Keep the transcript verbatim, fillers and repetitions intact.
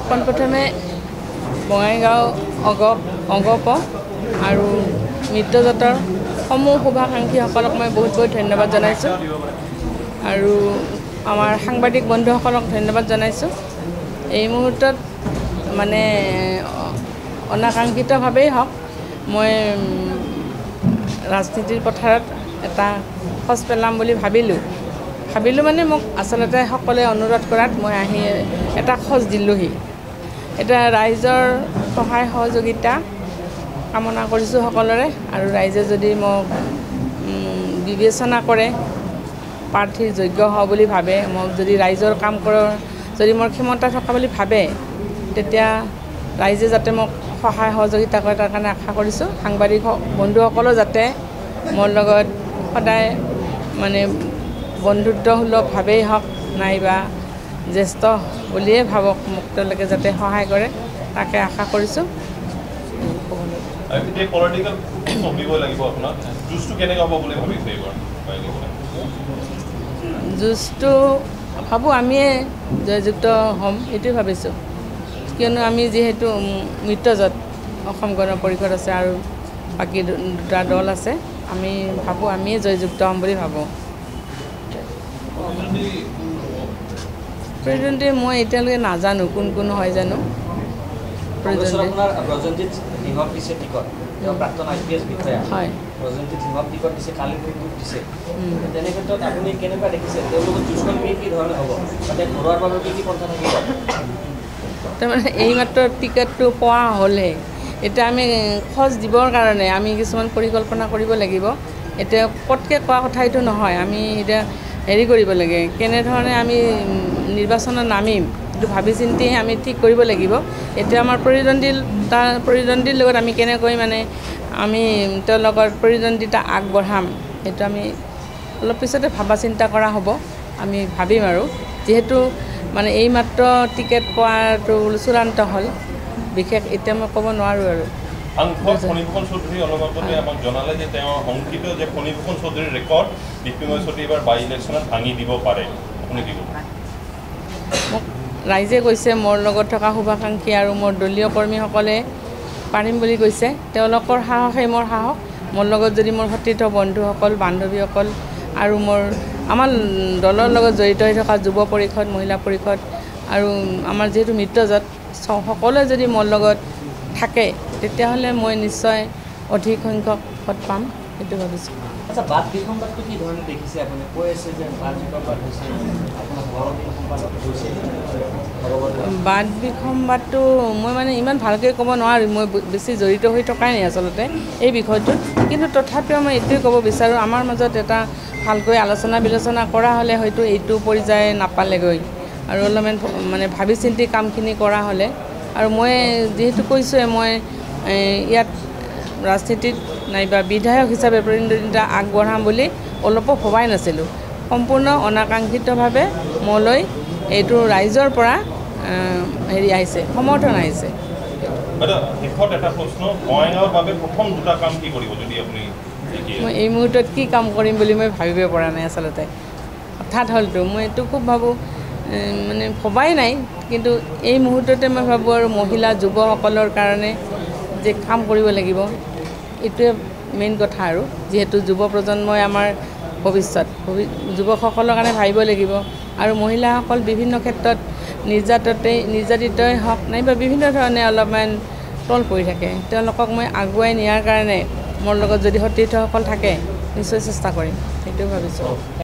পোনপ্ৰথমে বঙাইগাঁও অগ অগপ আৰু মিত্ৰজোঁটৰ সমূহ শুভাকাংক্ষীসকলক মই বহুত বহুত ধন্যবাদ জনাইছোঁ আৰু আমাৰ সাংবাদিক বন্ধুসকলক ধন্যবাদ জনাইছোঁ। এই মুহূৰ্তত মানে অনাকাংক্ষিতভাৱেই হওক মই ৰাজনীতিৰ পথাৰত এটা খোজ পেলাম বুলি ভাবিলোঁ ভাবিলোঁ মানে মোক আচলতে সকলোৱে অনুৰোধ কৰাত মই আহি এটা খোজ দিলোঁহি। এটা ৰাইজৰ সহায় সহযোগিতা কামনা কৰিছোঁ সকলোৰে আৰু ৰাইজে যদি মোক বিবেচনা কৰে প্ৰাৰ্থীৰ যোগ্য হওঁ বুলি ভাবে, মোক যদি ৰাইজৰ কাম কৰাৰ যদি মোৰ ক্ষমতা থকা বুলি ভাবে, তেতিয়া ৰাইজে যাতে মোক সহায় সহযোগিতা কৰে তাৰ কাৰণে আশা কৰিছোঁ। সাংবাদিক বন্ধুসকলেও যাতে মোৰ লগত সদায় মানে বন্ধুত্বসুলভভাৱেই হওক নাইবা জ্যেষ্ঠ বুলিয়ে ভাবক মোক তেওঁলোকে যাতে সহায় কৰে তাকে আশা কৰিছোঁ। যুঁজটো ভাবোঁ আমিয়ে জয়যুক্ত হ'ম এইটোৱে ভাবিছোঁ, কিয়নো আমি যিহেতু মিত্ৰজোঁট অসম গণ পৰিষদ আছে আৰু বাকী দুটা দল আছে, আমি ভাবোঁ আমিয়ে জয়যুক্ত হ'ম বুলি ভাবোঁ। প্ৰতিদ্বন্দ্বী মই এতিয়ালৈকে নাজানো কোন কোন হয় জানো প্ৰতিদ্বন্দ্বী। হয় তাৰমানে এইমাত্ৰ টিকেটটো পোৱা হ'লহে, এতিয়া আমি খোজ দিবৰ কাৰণে আমি কিছুমান পৰিকল্পনা কৰিব লাগিব। এতিয়া পটকৈ কোৱা কথা এইটো নহয়, আমি এতিয়া হেৰি কৰিব লাগে কেনেধৰণে আমি নিৰ্বাচনত নামিম এইটো ভাবি চিন্তিহে আমি ঠিক কৰিব লাগিব। এতিয়া আমাৰ প্ৰতিদ্বন্দ্বী তাৰ প্ৰতিদ্বন্দ্বীৰ লগত আমি কেনেকৈ মানে আমি তেওঁলোকৰ প্ৰতিদ্বন্দ্বিতা আগবঢ়াম সেইটো আমি অলপ পিছতে ভাবা চিন্তা কৰা হ'ব। আমি ভাবিম আৰু যিহেতু মানে এইমাত্ৰ টিকেট পোৱাটো চূড়ান্ত হ'ল, বিশেষ এতিয়া মই ক'ব নোৱাৰোঁ আৰু। ফণীভূষণ চৌধুৰী অলপ আগতে আমাক জনালে যে তেওঁ শংকিত যে ফণীভূষণ চৌধুৰীৰ ৰেকৰ্ড দীপ্তিময় চৌধুৰী এইবাৰ বাই ইলেকশ্যনত ভাঙি দিব পাৰে, আপুনি কি ক'ব? মোক ৰাইজে কৈছে, মোৰ লগত থকা শুভাকাংক্ষী আৰু মোৰ দলীয় কৰ্মীসকলে পাৰিম বুলি কৈছে। তেওঁলোকৰ সাহসেই মোৰ সাহস। মোৰ লগত যদি মোৰ সতীৰ্থ বন্ধুসকল বান্ধৱীসকল আৰু মোৰ আমাৰ দলৰ লগত জড়িত হৈ থকা যুৱ পৰিষদ মহিলা পৰিষদ আৰু আমাৰ যিহেতু মিত্ৰজোঁট সকলোৱে যদি মোৰ লগত থাকে তেতিয়াহ'লে মই নিশ্চয় অধিক সংখ্যক ভোট পাম সেইটো ভাবিছোঁ। আচ্ছা, বাদ বিসম্বাদটো কি ধৰণে দেখিছে আপুনি? কৈ আছে যে বাদ বিসম্বাদ হৈছে বাদ বিসম্বাদটো মই মানে ইমান ভালকৈ ক'ব নোৱাৰোঁ, মই বেছি জড়িত হৈ থকাই নাই আচলতে এই বিষয়টোত। কিন্তু তথাপিও মই এইটোৱে ক'ব বিচাৰোঁ, আমাৰ মাজত এটা ভালকৈ আলোচনা বিলোচনা কৰা হ'লে হয়তো এইটো পৰ্যায় নাপালেগৈ আৰু অলপমান মানে ভাবি চিন্তি কামখিনি কৰা হ'লে। আৰু মই যিহেতু কৈছোঁৱে মই ইয়াত ৰাজনীতিত নাইবা বিধায়ক হিচাপে প্ৰতিদ্বন্দ্বিতা আগবঢ়াম বুলি অলপো ভবাই নাছিলোঁ। সম্পূৰ্ণ অনাকাংক্ষিতভাৱে মোলৈ এইটো ৰাইজৰ পৰা হেৰি আহিছে, সমৰ্থন আহিছে। মই এই মুহূৰ্তত কি কাম কৰিম বুলি মই ভাবিব পৰা নাই আচলতে। হঠাৎ হ'লতো মই এইটো খুব ভাবোঁ মানে ভবাই নাই, কিন্তু এই মুহূৰ্ততে মই ভাবোঁ আৰু মহিলা যুৱসকলৰ কাৰণে যে কাম কৰিব লাগিব এইটোৱে মেইন কথা। আৰু যিহেতু যুৱ প্ৰজন্মই আমাৰ ভৱিষ্যত, যুৱকসকলৰ কাৰণে ভাবিব লাগিব। আৰু মহিলাসকল বিভিন্ন ক্ষেত্ৰত নিৰ্যাততেই নিৰ্যাতিতই হওক নাইবা বিভিন্ন ধৰণে অলপমান তল পৰি থাকে, তেওঁলোকক মই আগুৱাই নিয়াৰ কাৰণে মোৰ লগত যদি সতীৰ্থসকল থাকে নিশ্চয় চেষ্টা কৰিম সেইটোৱে ভাবিছোঁ।